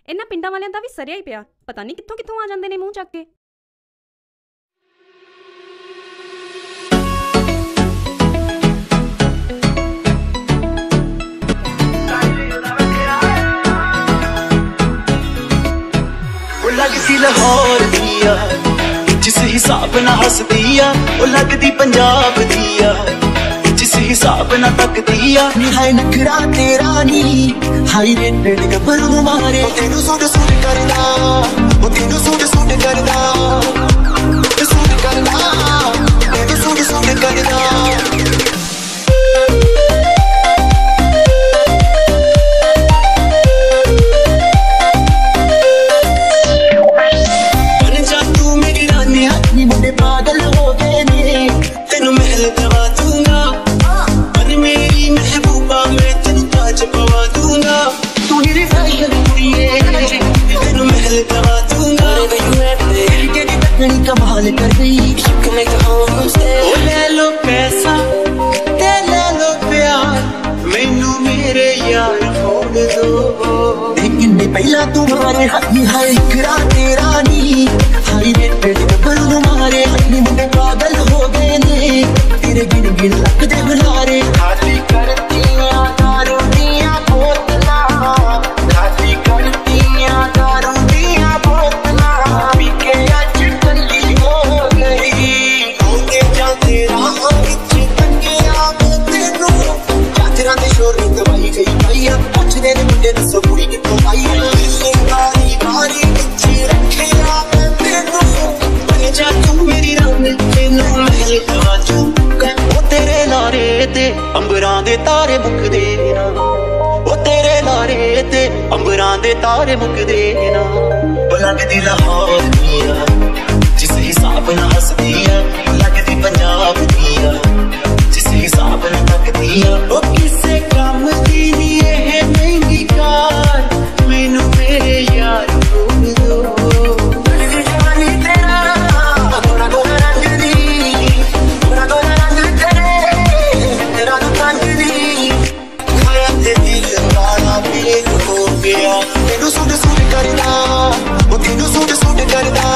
ਇਹਨਾਂ ਪਿੰਡਾਂ ਵਾਲਿਆਂ ਦਾ ਵੀ ਸਰਿਆ ਹੀ ਪਿਆ, ਪਤਾ ਨਹੀਂ ਕਿੱਥੋਂ ਕਿੱਥੋਂ ਆ ਜਾਂਦੇ ਨੇ ਮੂੰਹ ਚੱਕ ਕੇ। लगती लाहौर दिया जिस हिसाब ना हसदी आ लगती पंजाब दिया जिस हिसाब ना तकदी आ हाय नखरा तेरा नी हाय रेटेड गबरू मारे तेनू सूट सूट करदा ओ तेनू सूट सूट करदा सूट करदा तेनू सूट सूट करदा। पागल हो गए ने तेनू महल दवा दूंगा पर मेरी महबूबा मैं तेनू ताज पवा दूंगा तू मेरी फाइल कुड़िए तेनू महल दवा दूंगा तेरी तकनी कमाल कर गई ओ ले लो पैसा ते ले लो प्यार मैनू मेरे यार फोड़ दो लेकिन पहला तुम्हारे हाथ में है इकरा तेरा नी हाय रेटेड गबरू मारे मुंडे पागल हो गए ने तेरे गिन गिन लक दे बुलारे खाली करतियां दारू दियां बोतला खाली करतियां दारू दियां बोतला पी के आज ठंडी हो गई होंगे जाते राह विच तंगे आवे तेनू चाचरा दे शोर दी दवाई गई भैया पुछदे ने मुंडे दसो कुड़ी कित्थों आई गारी गारी विच रखे आवे तेनू बन जा तू मेरी रानी तेनू महल दवा दूंगा ओ तेरे लारे ते अंबरां दे तारे मुकदे ना ओ तेरे लारे ते अंबरां दे तारे मुकदे ना ओ लगदी लाहौर दिया जिस हिसाब ना हसदी आ लगदी पंजाब दिया जिस हिसाब ना तकदी आ ओ किसे काम दी नी ए महंगी कार मैनू मेरे यार बोल दो जवानी तेरा गोरा गोरा रंग दी गोरा गोरा रंग तेरा दुकान दी खाया ते दिल वाला बेल हो गया तेनू सूट सूट करदा ओ तेनू सूट सूट करदा